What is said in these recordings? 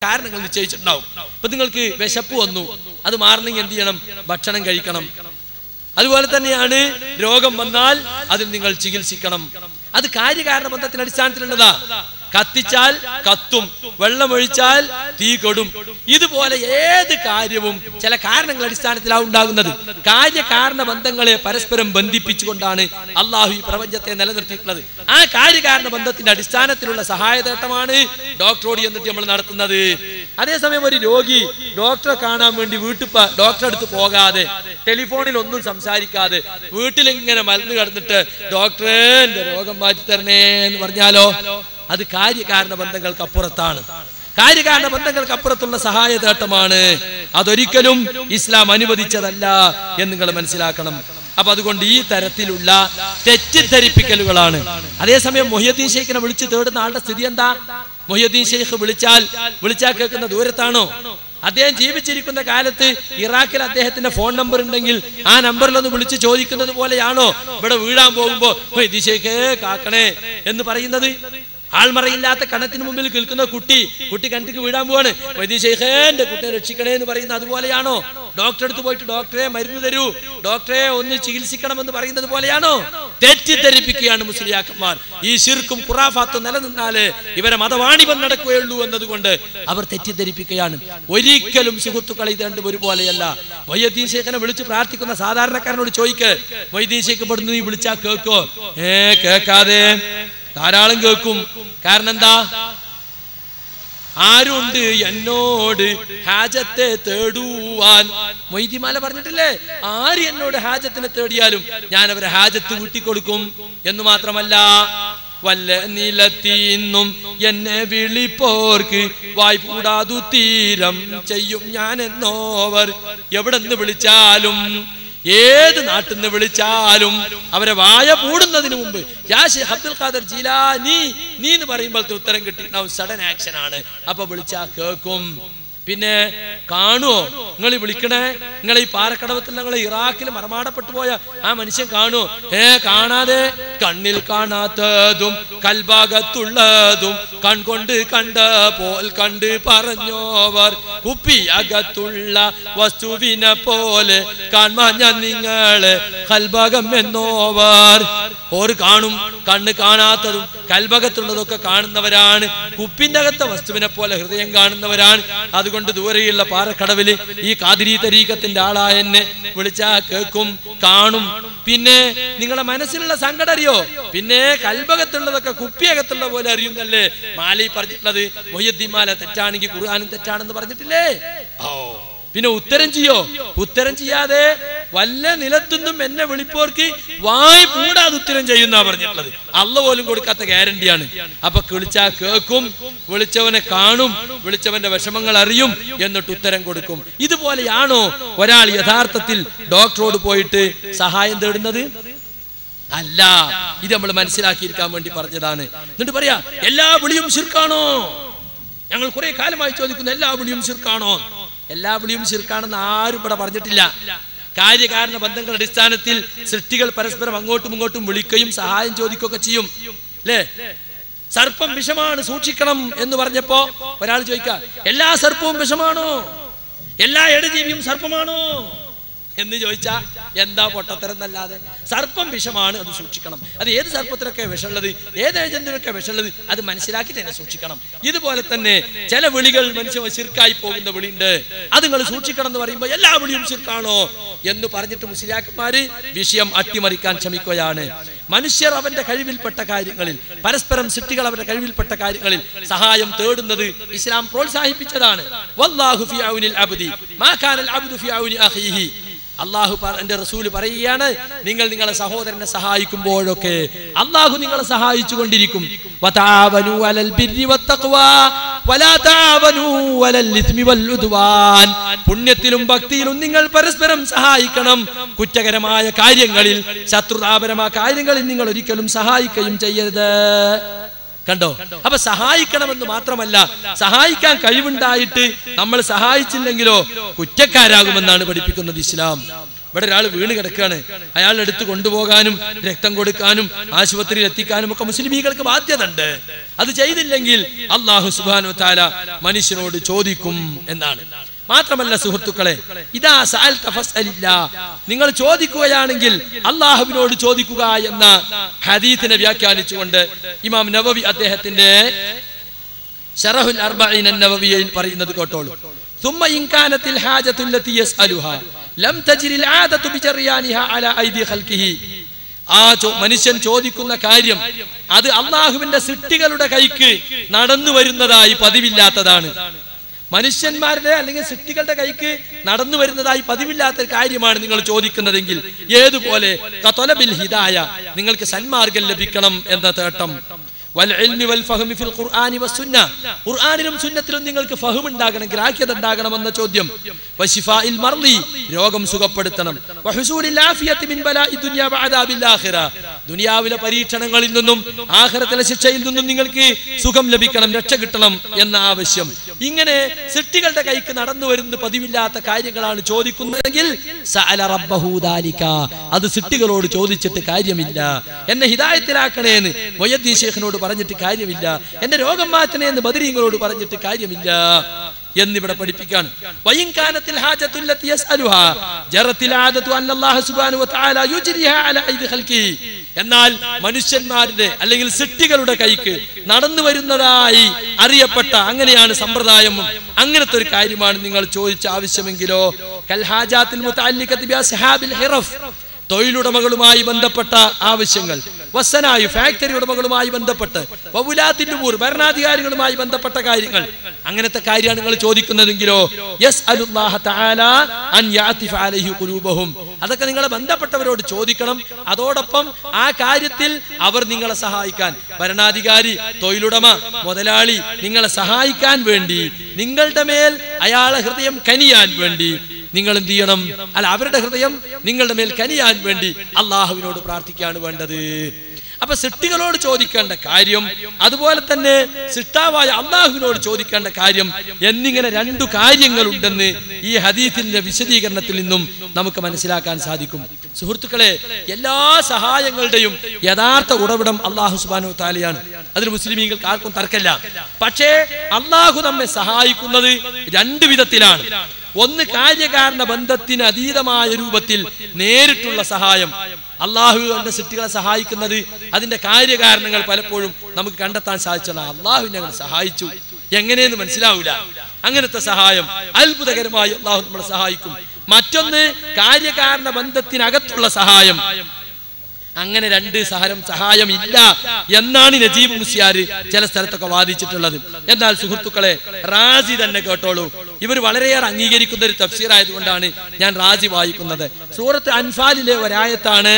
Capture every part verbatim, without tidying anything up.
കാരണങ്ങൾ നിശ്ചയിച്ചിട്ടുണ്ടാവും. ഇപ്പൊ നിങ്ങൾക്ക് വിശപ്പ് വന്നു, അത് മാറണമെങ്കിൽ എന്ത് ചെയ്യണം? ഭക്ഷണം കഴിക്കണം. അതുപോലെ തന്നെയാണ് രോഗം വന്നാൽ അതിൽ നിങ്ങൾ ചികിത്സിക്കണം. അത് കാര്യകാരണ ബന്ധത്തിന്റെ അടിസ്ഥാനത്തിലുള്ളതാ. കത്തിച്ചാൽ കത്തും, വെള്ളമൊഴിച്ചാൽ തീ കൊടും. ഇതുപോലെ ഏത് കാര്യവും ചില കാരണങ്ങൾ അടിസ്ഥാനത്തിലാണ് ഉണ്ടാകുന്നത്. കാര്യകാരണ ബന്ധങ്ങളെ പരസ്പരം ബന്ധിപ്പിച്ചുകൊണ്ടാണ് അള്ളാഹു ഈ പ്രപഞ്ചത്തെ നിലനിർത്തിയിട്ടുള്ളത്. ആ കാര്യകാരണ ബന്ധത്തിന്റെ അടിസ്ഥാനത്തിലുള്ള സഹായതേട്ടമാണ് ഡോക്ടറോട് എന്നിട്ട് നമ്മൾ നടത്തുന്നത്. അതേസമയം ഒരു രോഗി ഡോക്ടറെ കാണാൻ വേണ്ടി വീട്ടിൽ ഡോക്ടറെ അടുത്ത് പോകാതെ ടെലിഫോണിൽ ഒന്നും സംസാരിക്കാതെ വീട്ടിലിങ്ങനെ മലന്ന് കിടന്നിട്ട് ഡോക്ടറെ എന്റെ രോഗം മാറ്റി തരണേ എന്ന് പറഞ്ഞാലോ അത് കാര്യകാരണ ബന്ധങ്ങൾക്ക് അപ്പുറത്താണ്. കാര്യകാരണ ബന്ധങ്ങൾക്ക് അപ്പുറത്തുള്ള സഹായതേട്ടമാണ്. അതൊരിക്കലും ഇസ്ലാം അനുവദിച്ചതല്ല എന്ന് നിങ്ങൾ മനസ്സിലാക്കണം. അപ്പൊ അതുകൊണ്ട് ഈ തരത്തിലുള്ള തെറ്റിദ്ധരിപ്പിക്കലുകളാണ്. അതേസമയം മൊഹിയുദ്ദീൻ ഷെയ്ഖിനെ വിളിച്ച് തേടുന്ന ആളുടെ സ്ഥിതി എന്താ? മൊഹിയുദ്ദീൻ ഷെയ്ഖ് വിളിച്ചാൽ വിളിച്ചാൽ കേൾക്കുന്ന ദൂരത്താണോ? അദ്ദേഹം ജീവിച്ചിരിക്കുന്ന കാലത്ത് ഇറാഖിൽ അദ്ദേഹത്തിന്റെ ഫോൺ നമ്പർ ഉണ്ടെങ്കിൽ ആ നമ്പറിലൊന്ന് വിളിച്ച് ചോദിക്കുന്നത് പോലെയാണോ ഇവിടെ വീഴാൻ പോകുമ്പോ മൊഹിയുദ്ദീൻ ഷെയ്ഖേ കാക്കണേ എന്ന് പറയുന്നത്? ആൾമറയില്ലാത്ത കണത്തിന് മുമ്പിൽ കേൾക്കുന്ന കുട്ടി കുട്ടി കണ്ടിക്ക് വീഴാൻ പോവാണ്, മൊഹിയുദ്ദീൻ ഷെയ്ഖേ എന്റെ കുട്ടിയെ രക്ഷിക്കണേ എന്ന് പറയുന്ന അതുപോലെയാണോ? ഡോക്ടറെ അടുത്ത് പോയിട്ട് ഡോക്ടറെ മരുന്ന് തരൂ, ഡോക്ടറെ ഒന്ന് ചികിത്സിക്കണം എന്ന് പറയുന്നത് പോലെയാണോ? തെറ്റിദ്ധരിപ്പിക്കുകയാണ് മുസ്ലിയാക്കന്മാർ. ഈ ശിർക്കും ഖുറാഫാത്തും നിലനിന്നാല് ഇവരെ മതവാണിഭം നടക്കുകയുള്ളൂ എന്നതുകൊണ്ട് അവർ തെറ്റിദ്ധരിപ്പിക്കുകയാണ്. ഒരിക്കലും സുഹൃത്തുക്കൾ ഇത് രണ്ടും ഒരുപോലെയല്ല. മൊഹിയുദ്ദീൻ ഷെയ്ഖിനെ വിളിച്ച് പ്രാർത്ഥിക്കുന്ന സാധാരണക്കാരനോട് ചോദിക്ക്, മൊഹിയുദ്ദീൻ ഷെയ്ഖ് പെടുന്നു നീ വിളിച്ചാ കേൾക്കോ? ഏ കേൾക്കാതെ ധാരാളം കേൾക്കും. കാരണം എന്താ? ആരുണ്ട് എന്നോട് ഹാജത്തെ തേടുവാൻ? മൊയ്തിമാല പറഞ്ഞിട്ടില്ലേ, ആര് എന്നോട് ഹാജത്തിനെ തേടിയാലും ഞാൻ അവരെ ഹാജത്ത് വീട്ടിക്കൊടുക്കും എന്ന് മാത്രമല്ല, വല്ല നിലത്തിന്നും എന്നെ വിളിപ്പോർക്ക് വായ്പൂടാതു തീരം ചെയ്യും ഞാൻ എന്നോവർ. എവിടെ നിന്ന് വിളിച്ചാലും ഏത് നാട്ടിൽ നിന്ന് വിളിച്ചാലും അവരെ വായ പൂടുന്നതിന് മുമ്പ് യാ ശൈഖ് അബ്ദുൽ ഖാദർ ജീലാനി നീ എന്ന് പറയുമ്പോഴത്തെ ഉത്തരം കിട്ടിയിട്ടുണ്ടാവും. സഡൻ ആക്ഷൻ ആണ്. അപ്പൊ വിളിച്ചാ കേൾക്കും. പിന്നെ കാണുവോ? നിങ്ങൾ ഈ വിളിക്കണേ, നിങ്ങൾ ഈ പാറക്കടവത്തിൽ നിങ്ങൾ ഇറാഖിൽ മറമാടപ്പെട്ടു പോയ ആ മനുഷ്യൻ കാണുവോ? ഏ കാണാതെ കണ്ണിൽ കാണാത്തതും കൽഭാഗത്തുള്ളതും കൺകൊണ്ട് കണ്ട പോൽ കണ്ട് പറഞ്ഞോവർ കുപ്പിയകത്തുള്ള വസ്തുവിനെ പോലെ കാണാൻ ഞാൻ നിങ്ങളെ കൽഭാഗം എന്നോവർ. ഓർ കാണും, കണ്ണ് കാണാത്തതും കൽഭാഗത്തുള്ളതൊക്കെ കാണുന്നവരാണ്. കുപ്പിന്റെ അകത്തെ വസ്തുവിനെ പോലെ ഹൃദയം കാണുന്നവരാണ്. അതുകൊണ്ട് കൊണ്ട് ദൂരെയുള്ള പാറക്കടവില് ഈ ഖാദിരി തരീഖത്തിന്റെ ആളായ എന്നെ വിളിച്ചാ കേൾക്കും, കാണും. പിന്നെ നിങ്ങളുടെ മനസ്സിലുള്ള സങ്കടം അറിയോ? പിന്നെ കൽബകത്തുള്ളതൊക്കെ കുപ്പിയകത്തുള്ള പോലെ അറിയുന്നല്ലേ മാലി പറഞ്ഞിട്ടുള്ളത്. മൊഹിയുദ്ദീൻ മാല തെറ്റാണെങ്കിൽ ഖുർആനും തെറ്റാണെന്ന് പറഞ്ഞിട്ടില്ലേ? ഓ പിന്നെ ഉത്തരം ചെയ്യോ? ഉത്തരം ചെയ്യാതെ വല്ല നിലത്തുനിന്നും എന്നെ വിളിപ്പോർക്ക് വായ് കൂടാതെ ഉത്തരം ചെയ്യുന്ന പറഞ്ഞിട്ടുള്ളത്. അള്ള പോലും കൊടുക്കാത്ത ഗ്യാരണ്ടിയാണ്. അപ്പൊ വിളിച്ചാ കേൾക്കും, വിളിച്ചവനെ കാണും, വിളിച്ചവന്റെ വിഷമങ്ങൾ അറിയും, എന്നിട്ട് ഉത്തരം കൊടുക്കും. ഇതുപോലെയാണോ ഒരാൾ യഥാർത്ഥത്തിൽ ഡോക്ടറോട് പോയിട്ട് സഹായം തേടുന്നത്? അല്ല. ഇത് നമ്മൾ മനസ്സിലാക്കിയിരിക്കാൻ വേണ്ടി പറഞ്ഞതാണ്. എന്നിട്ട് പറയാ എല്ലാ വിളിയും ശിർക്കാണോ? ഞങ്ങൾ കുറെ കാലമായി ചോദിക്കുന്നു എല്ലാ വിളിയും ശിർക്കാണോ? എല്ലാ വിളിയും ശിർക്കാണെന്ന് ആരും ഇവിടെ പറഞ്ഞിട്ടില്ല. കാര്യകാരണ ബന്ധങ്ങളുടെ അടിസ്ഥാനത്തിൽ സൃഷ്ടികൾ പരസ്പരം അങ്ങോട്ടും ഇങ്ങോട്ടും വിളിക്കുകയും സഹായം ചോദിക്കുകയൊക്കെ ചെയ്യും അല്ലേ? സർപ്പം വിഷമാണ് സൂക്ഷിക്കണം എന്ന് പറഞ്ഞപ്പോ ഒരാൾ ചോദിക്കുക എല്ലാ സർപ്പവും വിഷമാണോ? എല്ലാ ഇടജീവിയും സർപ്പമാണോ എന്ന് ചോദിച്ചാ എന്താ പൊട്ടത്തരം എന്നല്ലാതെ. സർപ്പം വിഷമാണ്, അത് സൂക്ഷിക്കണം. അത് ഏത് സർപ്പത്തിനൊക്കെ വിഷമുള്ളത്, ഏത് ഏജന്റിനൊക്കെ വിഷമുള്ളത് അത് മനസ്സിലാക്കി തന്നെ സൂക്ഷിക്കണം. ഇതുപോലെ തന്നെ ചില വിളികൾ മനുഷ്യ ശിർക്കായി പോകുന്ന വിളിയുണ്ട്. അത് നിങ്ങൾ സൂക്ഷിക്കണം എന്ന് പറയുമ്പോൾ എല്ലാ വിളിയും ശിർക്കാണോ എന്ന് പറഞ്ഞിട്ട് മുസ്ലിയാക്കന്മാര് വിഷയം അട്ടിമറിക്കാൻ ശ്രമിക്കുകയാണ്. മനുഷ്യർ അവന്റെ കഴിവിൽപ്പെട്ട കാര്യങ്ങളിൽ, പരസ്പരം സൃഷ്ടികൾ അവരുടെ കഴിവിൽപ്പെട്ട കാര്യങ്ങളിൽ സഹായം തേടുന്നത് ഇസ്ലാം പ്രോത്സാഹിപ്പിച്ചതാണ്. വല്ലാഹു ഫീ ഔനിൽ അബ്ദി മാ കാനൽ അബ്ദു ഫീ ഔനി അഖീഹി. അള്ളാഹു എന്റെ റസൂല് പറയുകയാണ്, നിങ്ങൾ നിങ്ങളെ സഹോദരനെ സഹായിക്കുമ്പോഴൊക്കെ അള്ളാഹു നിങ്ങളെ സഹായിച്ചു കൊണ്ടിരിക്കും. പുണ്യത്തിലും ഭക്തിയിലും നിങ്ങൾ പരസ്പരം സഹായിക്കണം. കുറ്റകരമായ കാര്യങ്ങളിൽ, ശത്രുതാപരമായ കാര്യങ്ങളിൽ നിങ്ങൾ ഒരിക്കലും സഹായിക്കുകയും ചെയ്യരുത്. കണ്ടോ? അപ്പൊ സഹായിക്കണമെന്ന് മാത്രമല്ല, സഹായിക്കാൻ കഴിവുണ്ടായിട്ട് നമ്മൾ സഹായിച്ചില്ലെങ്കിലോ കുറ്റക്കാരാകുമെന്നാണ് പഠിപ്പിക്കുന്നത് ഇസ്ലാം. ഇവിടെ ഒരാൾ വീണ് കിടക്കുകയാണ്, അയാൾ എടുത്ത് കൊണ്ടുപോകാനും രക്തം കൊടുക്കാനും ആശുപത്രിയിൽ എത്തിക്കാനും ഒക്കെ മുസ്ലിമീങ്ങൾക്ക് ബാധ്യത ഉണ്ട്. അത് ചെയ്തില്ലെങ്കിൽ അല്ലാഹു സുബ്ഹാനഹു വ തആല മനുഷ്യനോട് ചോദിക്കും എന്നാണ്. മാത്രമല്ല സുഹൃത്തുക്കളെ, ഇദാ സഅൽത ഫസ്അലില്ലാ, നിങ്ങൾ ചോദിക്കുകയാണെങ്കിൽ അല്ലാഹുവിനോട് ചോദിക്കുക എന്ന ഹദീസിനെ വ്യാഖ്യാനിച്ചുകൊണ്ട് ഇമാം നവവി അദ്ദേഹത്തിന്റെ ശറഹുൽ അർബഈൻ അൻ-നവവിയിൽ പറയുന്നത് കേട്ടോളൂ. ثم إن كانت الحاجة التي يسألها لم تجري العادة بجريانها على أيدي خلقه, ആ മനുഷ്യൻ ചോദിക്കുന്ന കാര്യം അത് അള്ളാഹുവിന്റെ സൃഷ്ടികളുടെ കൈക്ക് നടന്നു വരുന്നതായി പതിവില്ലാത്തതാണ്. മനുഷ്യന്മാരുടെ അല്ലെങ്കിൽ സൃഷ്ടികളുടെ കൈക്ക് നടന്നു വരുന്നതായി പതിവില്ലാത്ത കാര്യമാണ് നിങ്ങൾ ചോദിക്കുന്നതെങ്കിൽ, ഏതുപോലെ ഖതലബിൽ ഹിദായ, നിങ്ങൾക്ക് സന്മാർഗം ലഭിക്കണം എന്ന തേട്ടം, വൽഇൽമി വൽഫഹ്മി ഫിൽ ഖുർആനി വസ്സുന്ന, ഖുർആനിലും സുന്നത്തിലും നിങ്ങൾക്ക് ഫഹ്ം ഉണ്ടാകണം, ഗ്രാഹ്യത ഉണ്ടാകണം എന്ന ചോദ്യം, വശിഫാഇൽ മർളി, രോഗം സുഖപ്പെടുത്തണം, വഹുസൂലിൽ ആഫിയത്തി മിൻ ബലാഇ ദുനിയ വഅദാബിൽ ആഖിറ, ദുനിയാവിലെ പരീക്ഷണങ്ങളിൽ നിന്നും ആഖിറത്തിലെ ശിക്ഷയിൽ നിന്നും നിങ്ങൾക്ക് സുഖം ലഭിക്കണം, രക്ഷ കിട്ടണം എന്ന ആവശ്യം. ഇങ്ങനെ സൃഷ്ടികളുടെ കൈക്ക് നടന്നു വരുന്ന പതിവില്ലാത്ത കാര്യങ്ങളാണ് ചോദിക്കുന്നതെങ്കിൽ സഅല റബ്ബഹു ദാലിക, അത് സൃഷ്ടികളോട് ചോദിച്ചിട്ട് കാര്യമില്ല. എന്നെ ഹിദായത്തിലാക്കണേന്ന് മുഹയ്യിദ്ദീൻ ശൈഖിനോട് പറഞ്ഞിട്ട് കാര്യമില്ല, എന്റെ രോഗം മാറ്റണേ എന്ന് ബദരീങ്ങളോട് പറഞ്ഞിട്ട് കാര്യമില്ല എന്നിവിടെ പഠിപ്പിക്കാണ്. വയിൻകാനത്തിൽ ഹാജത്തുല്ലത്തി യസ്അലുഹാ ജറത്തിൽ ആദതു അന്നല്ലാഹു സുബ്ഹാനഹു വ തആല യുജ്രിഹാ അലാ ഐദി ഖൽഖി, എന്നാൽ മനുഷ്യന്മാരുടെ അല്ലെങ്കിൽ സൃഷ്ടികളുടെ കൈക്ക് നടന്നു വരുന്നതായി അറിയപ്പെട്ട അങ്ങനെയാണ് സമ്പ്രദായം, അങ്ങനത്തെ ഒരു കാര്യമാണ് നിങ്ങൾ ചോദിച്ച ആവശ്യമെങ്കിലോ കൽ ഹാജാത്തിൽ മുതഅല്ലിഖത്തി ബി അസ്ഹാബിൽ ഹിറഫ്, തൊഴിലുടമകളുമായി ബന്ധപ്പെട്ട ആവശ്യങ്ങൾ, വസനായു ഫാക്ടറി ഉടമകളുമായി ബന്ധപ്പെട്ട്, വവുലാത്തിന്നുമൂർ ഭരണാധികാരികളുമായി ബന്ധപ്പെട്ട കാര്യങ്ങൾ, അങ്ങനത്തെ കാര്യമാണ് നിങ്ങൾ ചോദിക്കുന്നതെങ്കിലോ യസ്അലുല്ലാഹ തആല അൻ യഅതിഫ അലൈഹി ഖുലൂബഹും, അതൊക്കെ നിങ്ങളെ ബന്ധപ്പെട്ടവരോട് ചോദിക്കണം. അതോടൊപ്പം ആ കാര്യത്തിൽ അവർ നിങ്ങളെ സഹായിക്കാൻ, ഭരണാധികാരി, തൊഴിലുടമ, മുതലാളി നിങ്ങളെ സഹായിക്കാൻ വേണ്ടി, നിങ്ങളുടെ മേൽ അയാളെ ഹൃദയം കനിയാൻ വേണ്ടി നിങ്ങൾ എന്ത് ചെയ്യണം? അല്ല, അവരുടെ ഹൃദയം നിങ്ങളുടെ മേൽ കനിയാൻ വേണ്ടി അള്ളാഹുവിനോട് പ്രാർത്ഥിക്കുകയാണ് വേണ്ടത്. അപ്പൊ സൃഷ്ടികളോട് ചോദിക്കേണ്ട കാര്യം, അതുപോലെ തന്നെ സൃഷ്ടാവായ അള്ളാഹുവിനോട് ചോദിക്കേണ്ട കാര്യം എന്നിങ്ങനെ രണ്ടു കാര്യങ്ങളുണ്ടെന്ന് ഈ ഹദീസിന്റെ വിശദീകരണത്തിൽ നിന്നും നമുക്ക് മനസ്സിലാക്കാൻ സാധിക്കും. സുഹൃത്തുക്കളെ, എല്ലാ സഹായങ്ങളുടെയും യഥാർത്ഥ ഉറവിടം അള്ളാഹു സുബ്ഹാനഹു വ തആലയാണ്. അതിൽ മുസ്ലിമീങ്ങൾക്ക് ആർക്കും തർക്കമില്ല. പക്ഷേ അള്ളാഹു നമ്മെ സഹായിക്കുന്നത് രണ്ടു വിധത്തിലാണ്. ഒന്ന്, കാര്യകാരണ ബന്ധത്തിന് അതീതമായ രൂപത്തിൽ നേരിട്ടുള്ള സഹായം. അള്ളാഹു എന്റെ സൃഷ്ടികളെ സഹായിക്കുന്നത് അതിന്റെ കാര്യകാരണങ്ങൾ പലപ്പോഴും നമുക്ക് കണ്ടെത്താൻ സാധിച്ചല്ല. അള്ളാഹു ഞങ്ങൾ സഹായിച്ചു എങ്ങനെയെന്ന് മനസ്സിലാവില്ല. അങ്ങനത്തെ സഹായം അത്ഭുതകരമായി അള്ളാഹു നമ്മളെ സഹായിക്കും. മറ്റൊന്ന്, കാര്യകാരണ ബന്ധത്തിനകത്തുള്ള സഹായം. അങ്ങനെ രണ്ട് സഹായം സഹായം ഇല്ല എന്നാണ് നജീബ് മുസ്ലിയാർ ചില സ്ഥലത്തൊക്കെ വാദിച്ചിട്ടുള്ളത്. എന്നാൽ സുഹൃത്തുക്കളെ, റാസി തന്നെ കേട്ടോളൂ. ഇവർ വളരെയേറെ അംഗീകരിക്കുന്ന ഒരു തഫ്സീർ ആയതുകൊണ്ടാണ് ഞാൻ റാസി വായിക്കുന്നത്. സൂറത്ത് അൻഫാലിലെ ഒരായത്താണ്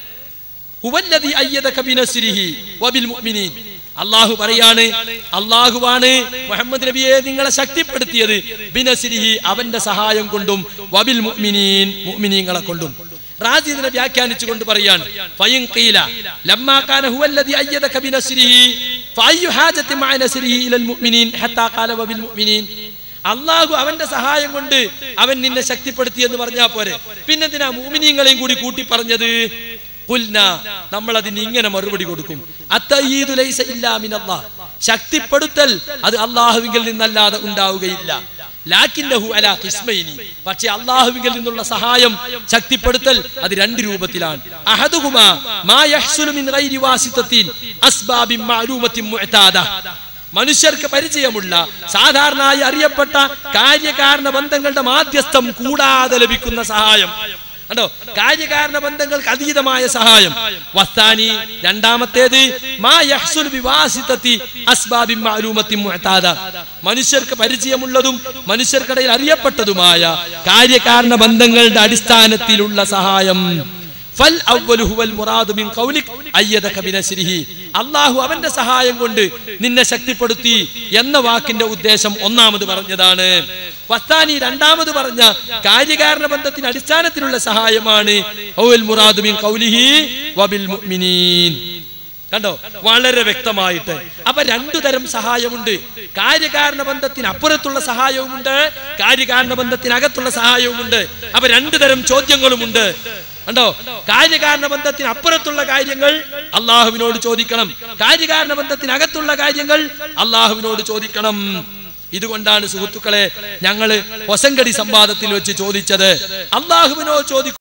ഹുവല്ലദീ അയ്യദക ബിനസ്രിഹി വബിൽ മുഅ്മിനീൻ. അള്ളാഹു പറയാണ്, അള്ളാഹുവാണ് മുഹമ്മദ് നബിയെ നിങ്ങളെ ശക്തിപ്പെടുത്തിയത് ബിനസ്രിഹി, അവന്റെ സഹായം കൊണ്ടും, വബിൽ മുഅ്മിനീൻ, മുഅ്മിനീങ്ങളെ കൊണ്ടും. റാസി ഇതിനെ വ്യാഖ്യാനിച്ചുകൊണ്ട് പറയാണ്, ഫയിൻ ഖീല ലമ്മാ കാന ഹുവല്ലദീ അയ്യദക ബിനസ്രിഹി ഫഅയ്യു ഹാജത്തി മഅ നസ്രിഹി ഇലൽ മുഅ്മിനീൻ ഹത്താ ഖാല വബിൽ മുഅ്മിനീൻ. അള്ളാഹു അവന്റെ സഹായം കൊണ്ട് അവൻ നിന്നെ ശക്തിപ്പെടുത്തി എന്ന് പറഞ്ഞാൽ പോരെ, പിന്നെന്തിനാ മുഅ്മിനീങ്ങളെയും കൂടി കൂട്ടി പറഞ്ഞത്? ഖുൽനാ, നമ്മൾ അതിന് ഇങ്ങനെ മറുപടി കൊടുക്കും, അത്തഈദു ലൈസ ഇല്ലാ മിനല്ലാഹ്, ശക്തിപ്പെടുത്തൽ അത് അള്ളാഹുവിങ്കിൽ നിന്നല്ലാതെ ഉണ്ടാവുകയില്ല. ലാകിന്നഹു അലാ ഖിസ്മൈനി, പക്ഷേ അള്ളാഹുവിങ്കിൽ നിന്നുള്ള സഹായം, ശക്തിപ്പെടുത്തൽ അത് രണ്ട് രൂപത്തിലാണ്. അഹദുഹുമാ മാ യഹ്സുലു മിൻ ഗൈരി വാസിതത്തിൻ അസ്ബാബിൻ മഅലൂമത്തിൻ മുഅതാദ, മനുഷ്യർക്ക് പരിചയമുള്ള സാധാരണയായി അറിയപ്പെട്ട കാര്യകാരണ ബന്ധങ്ങളുടെ മാധ്യസ്ഥം കൂടാതെ ലഭിക്കുന്ന സഹായം. കണ്ടോ, കാര്യകാരണ ബന്ധങ്ങൾക്ക് അതീതമായ സഹായം. വസ്താനി, രണ്ടാമത്തേത് മാ യഹ്സുലു ബിവാസിതത്തി അസ്ബാബിൻ മഅലൂമത്തിൻ മുഅതാദ, മനുഷ്യർക്ക് പരിചയമുള്ളതും മനുഷ്യർക്കിടയിൽ അറിയപ്പെട്ടതുമായ കാര്യകാരണ ബന്ധങ്ങളുടെ അടിസ്ഥാനത്തിലുള്ള സഹായം. ഫൽ അവ്വലു ഹുവൽ മുറാദു മിൻ ഖൗലിക് അയ്യദക ബിനസ്രിഹി, അല്ലാഹു അവന്റെ സഹായം കൊണ്ട് നിന്നെ ശക്തിപ്പെടുത്തി എന്ന വാക്കിന്റെ ഉദ്ദേശം ഒന്നാമത് പറഞ്ഞതാണ്. വസ്താനി, രണ്ടാമത് പറഞ്ഞ കാര്യകാരണ ബന്ധത്തിന് അടിസ്ഥാനത്തിലുള്ള സഹായമാണ് ഹുവൽ മുറാദു മിൻ ഖൗലിഹി വബിൽ മുഅ്മിനീൻ. കണ്ടോ, വളരെ വ്യക്തമായിട്ട്. അപ്പൊ രണ്ടു തരം സഹായമുണ്ട്. കാര്യകാരണ ബന്ധത്തിന് അപ്പുറത്തുള്ള സഹായവുമുണ്ട്, കാര്യകാരണ ബന്ധത്തിനകത്തുള്ള സഹായവുമുണ്ട്. അപ്പൊ രണ്ടു തരം ചോദ്യങ്ങളുമുണ്ട്. കണ്ടോ, കാര്യകാരണ ബന്ധത്തിന് അപ്പുറത്തുള്ള കാര്യങ്ങൾ അള്ളാഹുവിനോട് ചോദിക്കണം, കാര്യകാരണ ബന്ധത്തിനകത്തുള്ള കാര്യങ്ങൾ അള്ളാഹുവിനോട് ചോദിക്കണം. ഇതുകൊണ്ടാണ് സുഹൃത്തുക്കളെ ഞങ്ങള് ഹൊസങ്കടി സംവാദത്തിൽ വെച്ച് ചോദിച്ചത്, അള്ളാഹുവിനോട് ചോദിക്കും